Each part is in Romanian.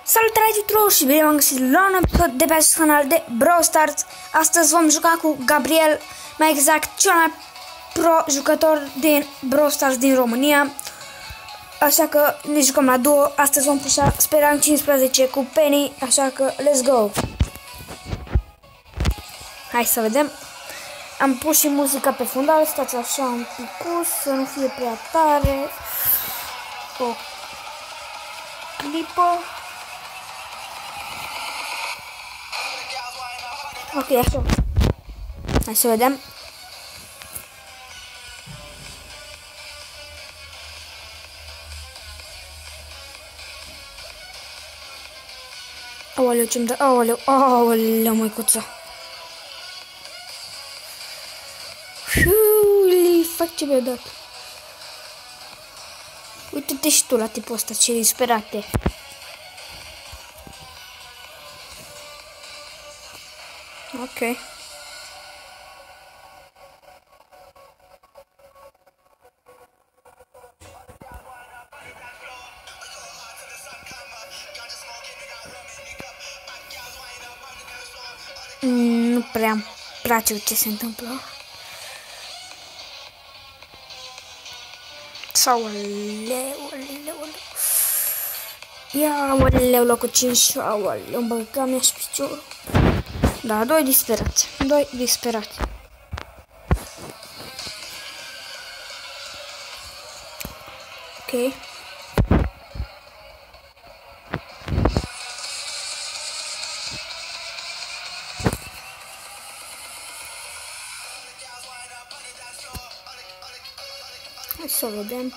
Salutare tuturor și bine v-am găsit la un episod de pe acest canal de Brawl Stars. Astăzi vom juca cu Gabriel, mai exact cel mai pro jucător din Brawl Stars din România. Așa că ne jucăm la duo. Astăzi vom pușa speram 15 cu Penny, așa că let's go. Hai să vedem. Am pus și muzica pe fundal, stați așa un picus, să nu fie prea tare. O clipă. Ok, așa. Hai să vedem. Aoleu, ce-mi dă, aoleu, măicuță. Fac ce mi-a dat. Uite-te și tu la tipul ăsta, ce disperate. Ok. Nu prea îmi place ce se întâmplă. Sau ia, oleu, locul 5, aoleu, băga mea și piciorul. Da, doi disperați. Ok. Hai să vedem.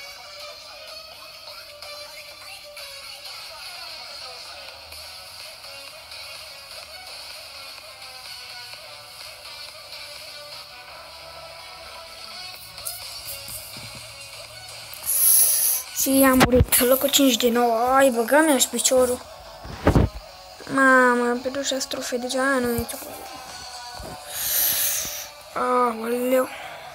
Și am murit. Locul 5 din nou. Ai, băga mea și piciorul. Mamă, am pierdut 6 trofei. Deja nu e ce. Aoleu.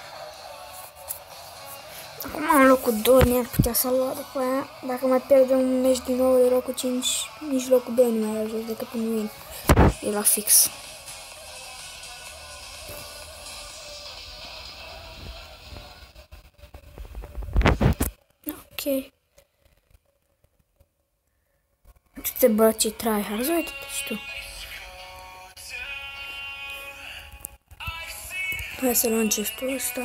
Acum am locul 2, mi-ar putea salva după aia. Dacă mai pierd un meci din nou de locul 5, nici locul 2 nu mai ajung decât un win. E la fix. Ok. Uite-te, bă, ce tryhards, uite-te și tu. Hai să luăm chestul ăsta.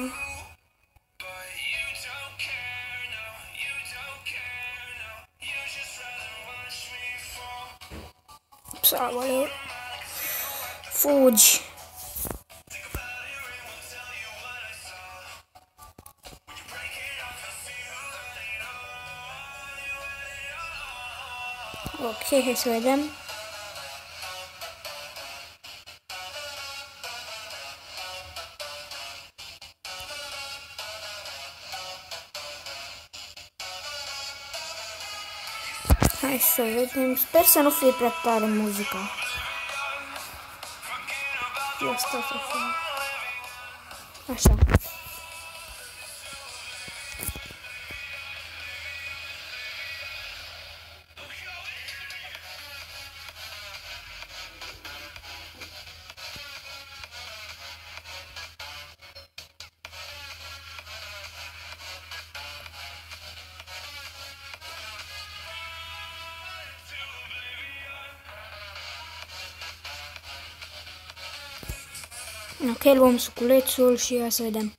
Aoleu. Fugi. Ok, hai să vedem. Hai să vedem. Sper să nu fie prea tare muzica. Asta să fie. Așa. Ok, luăm suculețul și ia să vedem.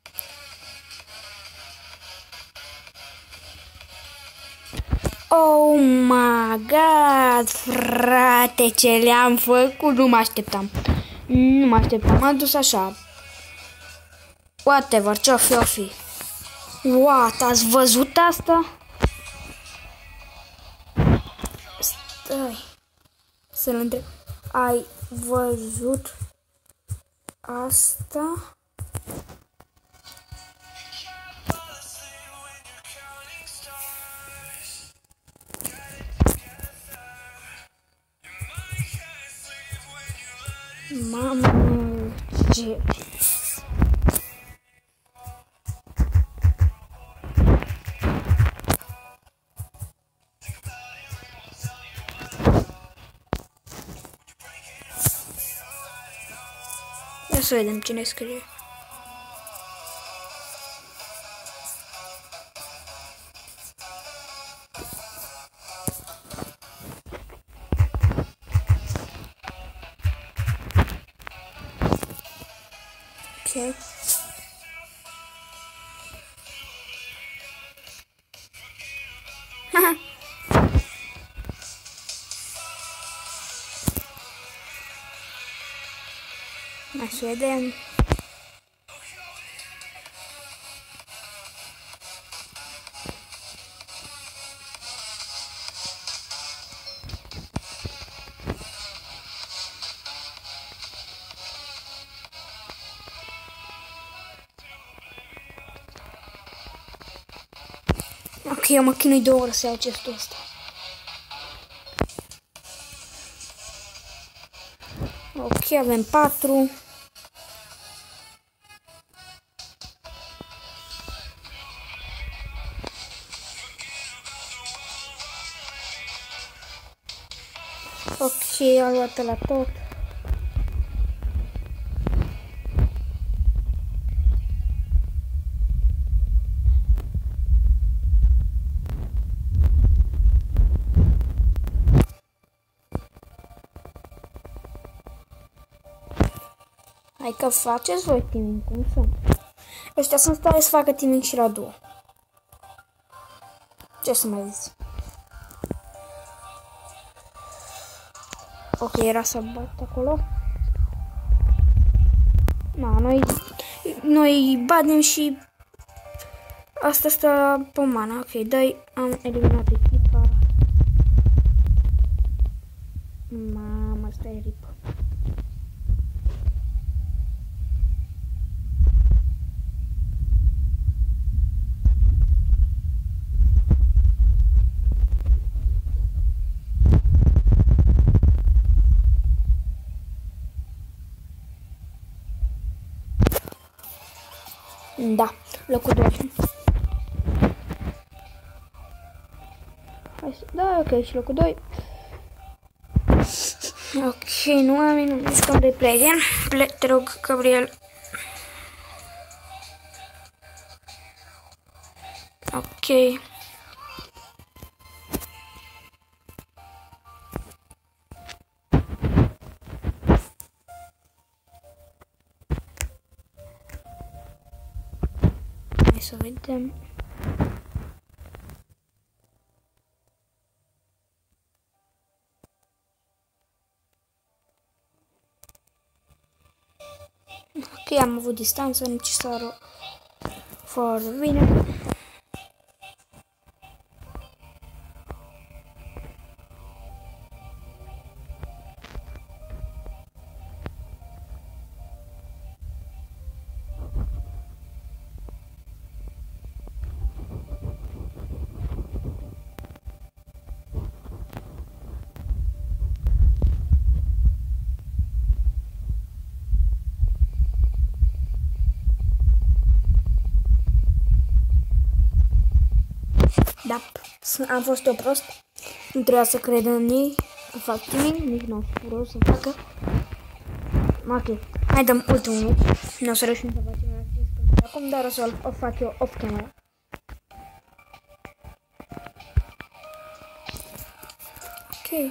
Oh my god, frate, ce le-am făcut, nu mă așteptam. M-am dus așa. Whatever, ce-o fi. What, ați văzut asta? Stai. Să-l întreb. Ai văzut asta? Mamă, ce... să vedem cine scrie. Ok. Hai să vedem. Ok, eu mă chinui 2 ore să iau chestul ăsta. Ok, avem 4. Ok, am luat pe la tot. Hai că faceți voi teaming, cum sunt? Ăștia sunt stare să facă teaming și la 2. Ce să mai zici? Ok, era să bat acolo. Na, noi batem și asta stă pe mana. Ok, dai, am eliminat echipa. Mamă, asta e rip. Da, locul 2. Da, ok, și locul 2. Ok, nu am minut, jucăm de prieten. Te rog, Gabriel. Ok. Hai să vedem. Ok, am avut distanță necesară foarte bine. Da, am fost eu prost. Nu trebuia să cred în ei că fac teaming, nici nu am vrut să facă. Ok, mai dăm ultimul. Nu o să reușim să facem la 15 acum, dar o să o fac eu off camera. Ok.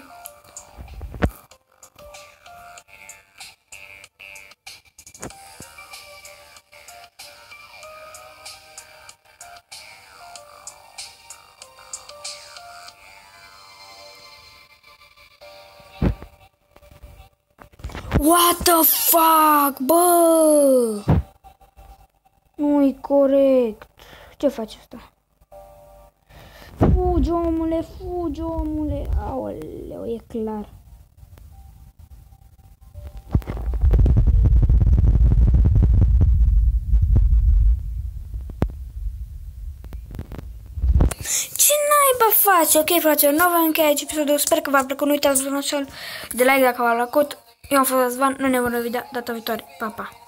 What the fuck, bă! Nu-i corect. Ce faci asta? Fugi, omule, fugi, omule. Aoleu, e clar. Ce naiba faci? Ok, frate, nou vă încheie aici episodul. Sper că v-a plăcut. Nu uitați să vă de like dacă v-a plăcut. Eu am fost Răzvan, nu ne vom vedea data viitoare. Pa, pa!